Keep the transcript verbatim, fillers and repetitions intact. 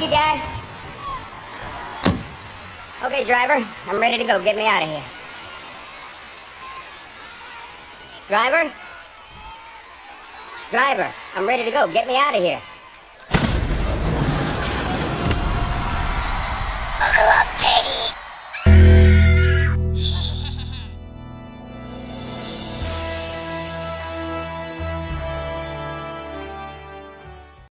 you, guys. Okay, driver, I'm ready to go. Get me out of here. Driver? Driver, I'm ready to go. Get me out of here. Buckle up, Teddy.